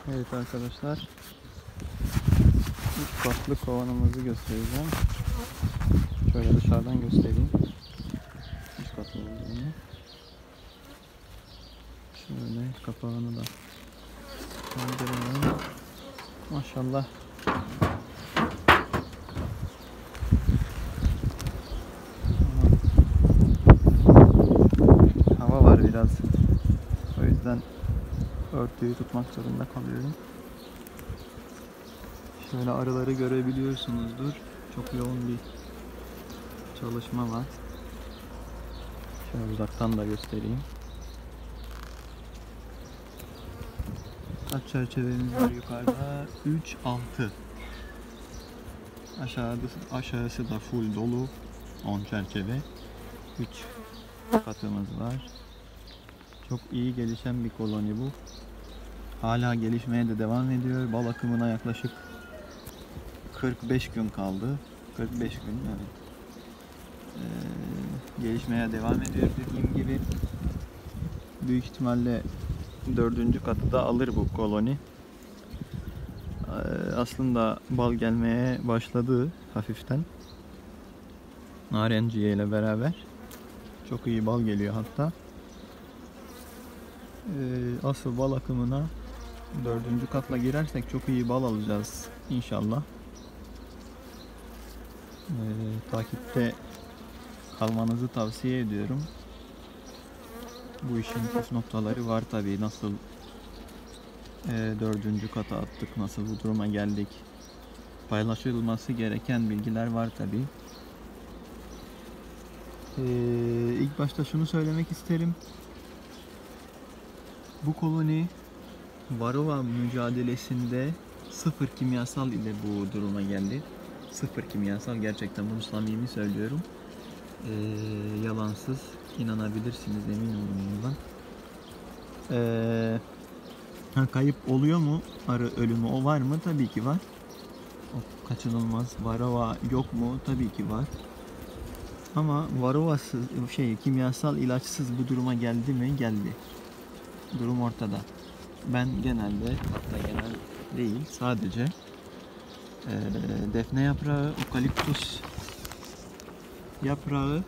Evet arkadaşlar, 3 katlı kovanımızı göstereceğim. Şöyle dışarıdan göstereyim. 3 katlı olduğunu. Şöyle kapağını da kaldıralım. Maşallah. Hava var biraz. O yüzden örtüyü tutmak zorunda kalıyorum. Şöyle arıları görebiliyorsunuzdur. Çok yoğun bir çalışma var. Şöyle uzaktan da göstereyim. Kaç çerçevemiz var yukarıda? 3, 6. Aşağısı da full dolu. 10 çerçeve. 3 katımız var. Çok iyi gelişen bir koloni bu. Hala gelişmeye de devam ediyor. Bal akımına yaklaşık 45 gün kaldı. 45 gün, evet. Gelişmeye devam ediyor dediğim gibi. Büyük ihtimalle 4. katı da alır bu koloni. Aslında bal gelmeye başladı hafiften. Narenciye ile beraber. Çok iyi bal geliyor hatta. Asıl bal akımına 4. katla girersek çok iyi bal alacağız inşallah. Takipte kalmanızı tavsiye ediyorum. Bu işin püf noktaları var tabii. Nasıl 4. kata attık, nasıl bu duruma geldik. Paylaşılması gereken bilgiler var tabii. İlk başta şunu söylemek isterim. Bu koloni varroa mücadelesinde 0 kimyasal ile bu duruma geldi. 0 kimyasal, gerçekten bunu samimi söylüyorum. Yalansız, inanabilirsiniz, emin olun bundan. Kayıp oluyor mu? Arı ölümü o var mı? Tabii ki var. O kaçınılmaz. Varroa yok mu? Tabii ki var. Ama varroasız, kimyasal ilaçsız bu duruma geldi mi? Geldi. Durum ortada. Ben genelde, hatta genel değil, sadece defne yaprağı, okaliptus yaprağı,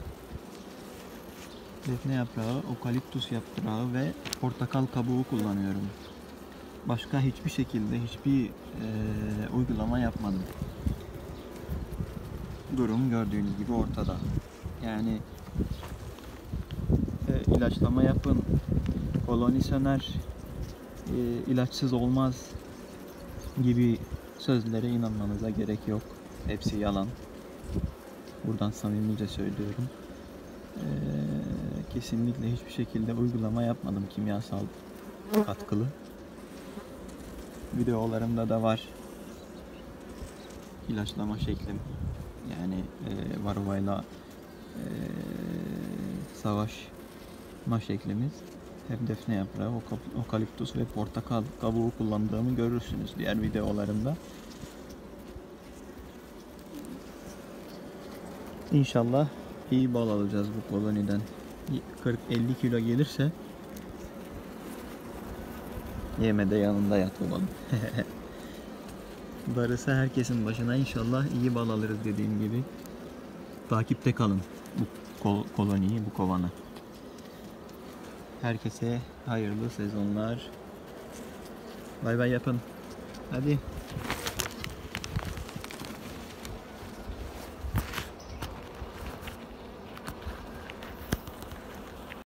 okaliptus yaprağı ve portakal kabuğu kullanıyorum. Başka hiçbir şekilde hiçbir uygulama yapmadım. Durum gördüğünüz gibi ortada. Yani ilaçlama yapın, koloni söner, ilaçsız olmaz gibi sözlere inanmanıza gerek yok. Hepsi yalan. Buradan samimice söylüyorum. Kesinlikle hiçbir şekilde uygulama yapmadım kimyasal katkılı. Videolarımda da var ilaçlama şeklim. Yani varroayla savaşma şeklimiz. Hep defne yaprağı, okaliptus ve portakal kabuğu kullandığımı görürsünüz diğer videolarımda. İnşallah iyi bal alacağız bu koloniden. 40-50 kilo gelirse yemede yanında yat olalım. Darısı herkesin başına, inşallah iyi bal alırız dediğim gibi. Takipte kalın bu koloniyi, bu kovanı. Herkese hayırlı sezonlar. Bay bay yapın. Hadi.